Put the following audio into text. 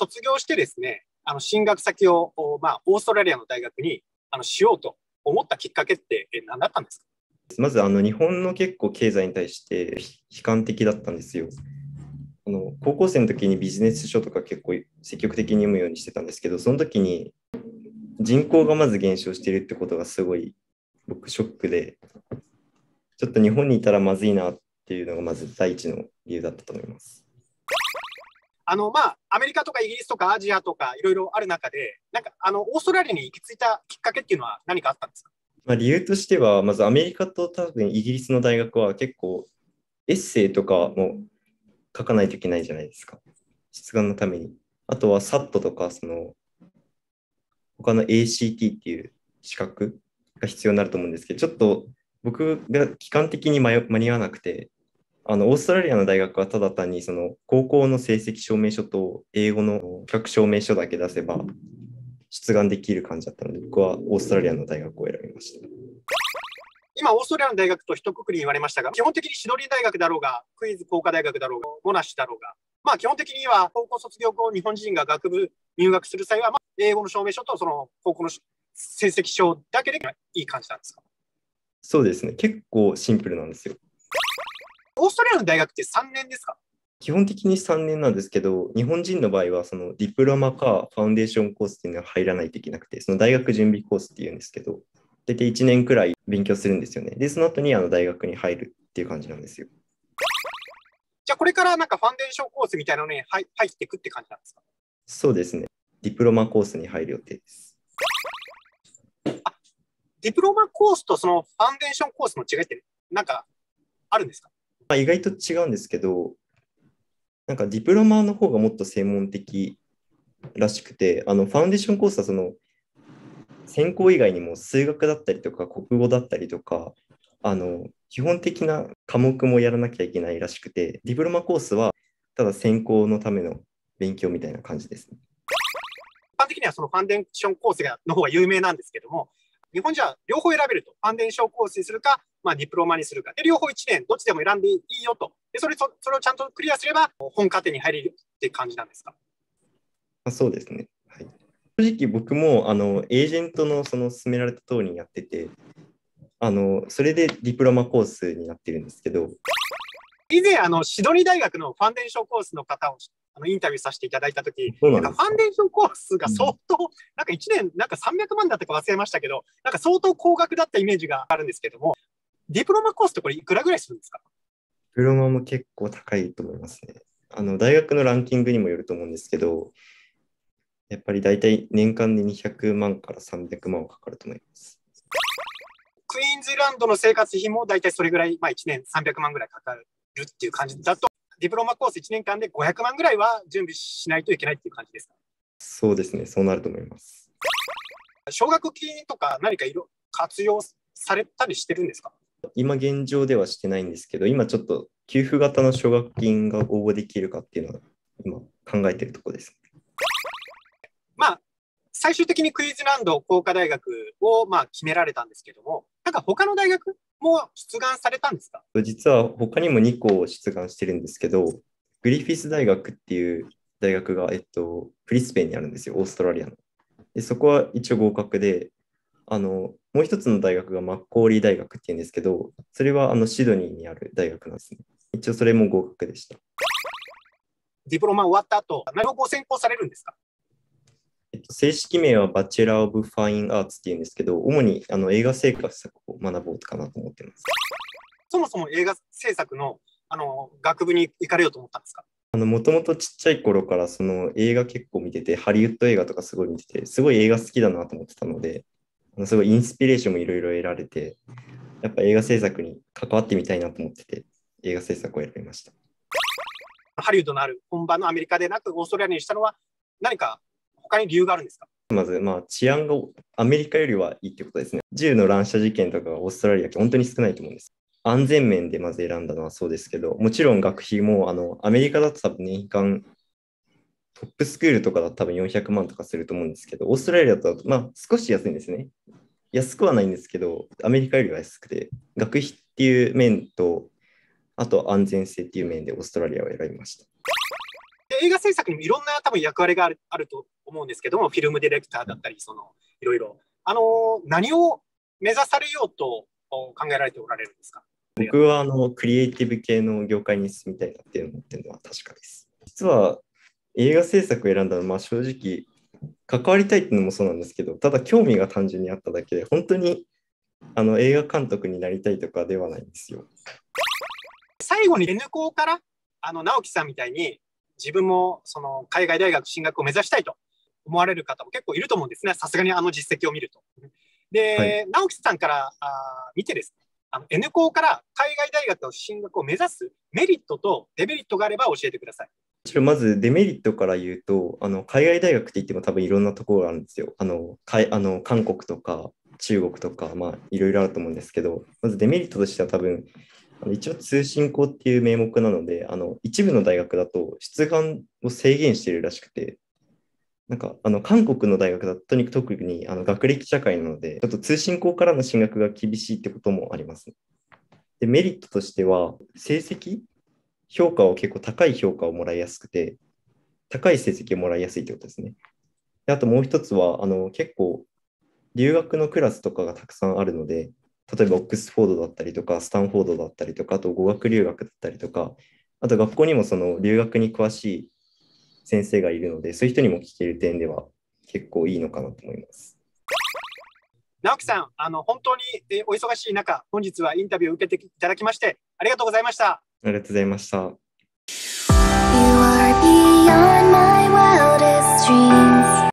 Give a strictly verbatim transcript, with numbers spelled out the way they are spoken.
卒業してですね、あの進学先を、まあ、オーストラリアの大学にあのしようと思ったきっかけって何だったんですか？ まずあの日本の結構経済に対して悲観的だったんですよ。あの高校生の時にビジネス書とか結構積極的に読むようにしてたんですけど、その時に人口がまず減少しているってことがすごい僕ショックで、ちょっと日本にいたらまずいなっていうのがまず第一の理由だったと思います。 あのまあ、アメリカとかイギリスとかアジアとかいろいろある中で、なんかあのオーストラリアに行き着いたきっかけっていうのは何かあったんですか？ まあ、理由としては、まずアメリカと多分イギリスの大学は結構エッセイとかも書かないといけないじゃないですか。出願のために。あとは サット とか、その他の エーシーティー っていう資格が必要になると思うんですけど、ちょっと僕が期間的に間に合わなくて、あのオーストラリアの大学はただ単にその高校の成績証明書と英語の資格証明書だけ出せば出願できる感じだったので、僕はオーストラリアの大学を選びました。 今、オーストラリアの大学と一括りに言われましたが、基本的にシドニー大学だろうが、クイーンズ工科大学だろうが、モナッシュだろうが、まあ、基本的には高校卒業後、日本人が学部入学する際は、まあ、英語の証明書とその高校の成績証だけでいい感じなんですか？ そうですね。結構シンプルなんですよ。 オーストラリアの大学ってさんねんですか？ 基本的にさんねんなんですけど、日本人の場合はそのディプロマかファウンデーションコースっていうのが入らないといけなくて、その大学準備コースっていうんですけど、大体いちねんくらい勉強するんですよね。で、その後にあの大学に入るっていう感じなんですよ。 じゃあこれからなんかファンデーションコースみたいなのに入っていくって感じなんですか？ そうですね。ディプロマコースに入る予定です。 あ、ディプロマコースとそのファンデーションコースの違いってなんかあるんですか？ まあ、意外と違うんですけど、なんかディプロマの方がもっと専門的らしくて、あのファウンデーションコースはその専攻以外にも数学だったりとか国語だったりとか、あの基本的な科目もやらなきゃいけないらしくて、ディプロマコースはただ専攻のための勉強みたいな感じですね。 一般的にはそのファンデーションコースの方が有名なんですけども、日本じゃ両方選べると、ファンデーションコースにするか、まあ、ディプロマにするか、で両方いちねん、どっちでも選んでいいよと、でそれそれをちゃんとクリアすれば、本科展に入れるって感じなんですか？ あ、そうですね。はい、正直僕もあのエージェントのその勧められた通りにやってて、あのそれでディプロマコースになってるんですけど、 以前あのシドニー大学のファンデーションコースの方をあのインタビューさせていただいたとき、なんかファンデーションコースが相当、うん、なんかいちねんなんかさんびゃくまんだったか忘れましたけど、なんか相当高額だったイメージがあるんですけども、ディプロマコースってこれいくらぐらいするんですか？ ディプロマも結構高いと思いますね。あの大学のランキングにもよると思うんですけど、やっぱり大体年間でにひゃくまんからさんびゃくまんはかかると思います。 クイーンズランドの生活費も大体それぐらい、まあ、いちねんさんびゃくまんぐらいかかるっていう感じだと、ディプロマコースいちねんかんでごひゃくまんぐらいは準備しないといけないっていう感じですか？ そうですね、そうなると思います。 奨学金とか何かいろ活用されたりしてるんですか？ 今現状ではしてないんですけど、今ちょっと給付型の奨学金が応募できるかっていうのは今考えているところです。 まあ、最終的にクイーンズランド工科大学をまあ決められたんですけども、なんか他の大学も出願されたんですか？ 実は他にもにこ出願してるんですけど、グリフィス大学っていう大学が、えっと、ブリスベンにあるんですよ、オーストラリアの。でそこは一応合格で、あのもう一つの大学がマッコーリー大学っていうんですけど、それはあのシドニーにある大学なんですね。一応それも合格でした。 ディプロマ終わった後、何をご専攻されるんですか？ えっと、正式名はバチェラー・オブ・ファイン・アーツっていうんですけど、主にあの映画制作を学ぼうかなと思っています。 そもそも映画制作の、あの学部に行かれようと思ったんですか？ もともとちっちゃい頃からその映画結構見てて、ハリウッド映画とかすごい見てて、すごい映画好きだなと思ってたので、すごいインスピレーションもいろいろ得られて、やっぱ映画制作に関わってみたいなと思ってて、映画制作を選びました。 ハリウッドのある本場のアメリカでなくオーストラリアにしたのは何か他に理由があるんですか？ まず、まあ、治安がアメリカよりはいいってことですね。銃の乱射事件とかオーストラリアって本当に少ないと思うんです。安全面でまず選んだのはそうですけど、もちろん学費もあのアメリカだと多分年間トップスクールとかだと多分よんひゃくまんとかすると思うんですけど、オーストラリアだとまあ少し安いんですね。安くはないんですけど、アメリカよりは安くて、学費っていう面と、あと安全性っていう面でオーストラリアを選びました。 で、映画制作にもいろんな多分役割がある、あると思うんですけども、フィルムディレクターだったり、その、いろいろ。あのー何を目指されようと考えられておられるんですか？ 僕はあのクリエイティブ系の業界に進みたいなっていうのを思ってるのは確かです。実は映画制作を選んだのは、まあ正直関わりたいっていうのもそうなんですけど、ただ興味が単純にあっただけで、本当にあの映画監督になりたいとかではないんですよ。 最後に N 校からあの直樹さんみたいに自分もその海外大学進学を目指したいと思われる方も結構いると思うんですね。さすがにあの実績を見ると。で、はい、直樹さんからあ見てですね、あの N 校から海外大学の進学を目指すメリットとデメリットがあれば教えてください。 まずデメリットから言うと、あの海外大学って言っても多分いろんなところがあるんですよ。あのかいあの韓国とか中国とか、まあ、いろいろあると思うんですけど、まずデメリットとしては多分、あの一応通信校っていう名目なので、あの一部の大学だと出願を制限しているらしくて、なんかあの韓国の大学だととにかく特にあの学歴社会なので、ちょっと通信校からの進学が厳しいってこともあります。で、メリットとしては、成績評価を結構高い評価をもらいやすくて、高い成績をもらいやすいってことですね。であともう一つは、あの結構留学のクラスとかがたくさんあるので、例えばオックスフォードだったりとか、スタンフォードだったりとか、あと語学留学だったりとか、あと学校にもその留学に詳しい先生がいるので、そういう人にも聞ける点では結構いいのかなと思います。 直樹さん、あの本当にお忙しい中、本日はインタビューを受けていただきましてありがとうございました。 ありがとうございました。 You are beyond my wildest dreams.